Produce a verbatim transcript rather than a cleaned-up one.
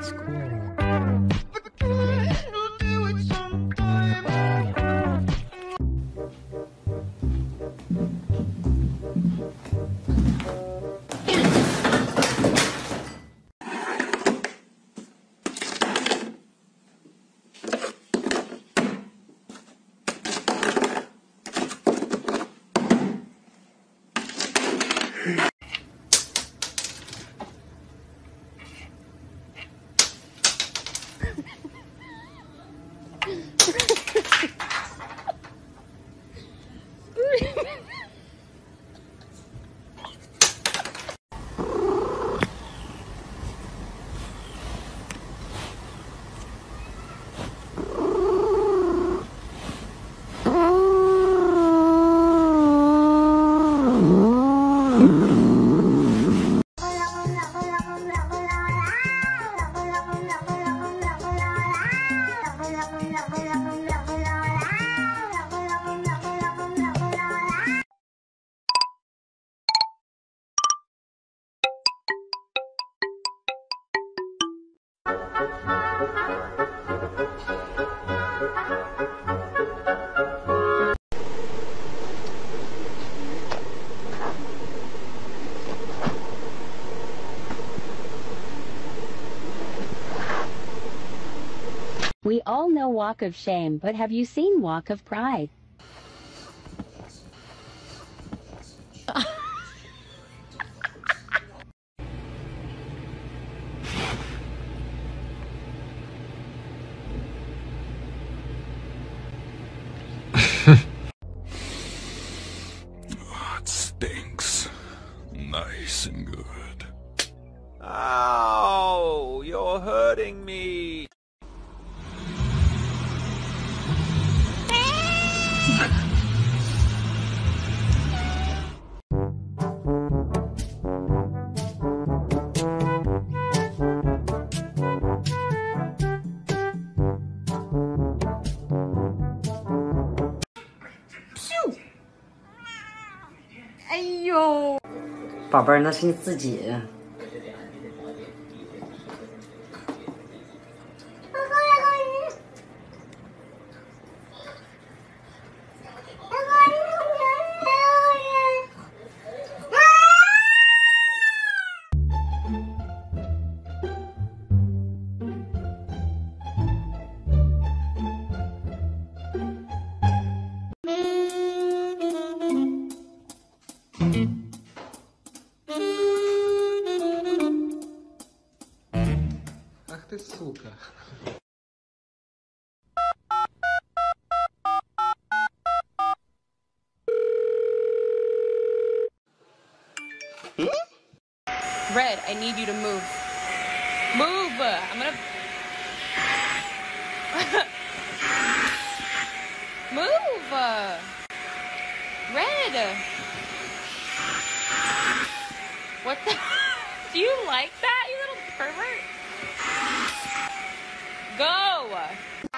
That's cool. We all know Walk of Shame, but have you seen Walk of Pride? Oh, it stinks. Nice and good. Ow! You're hurting me! Phew! 哎呦，宝贝儿，那是你自己。Ах ты сука. Red, I need you to move. Move! I'm gonna... Move! Red! What the... Do you like that, you little pervert? Go!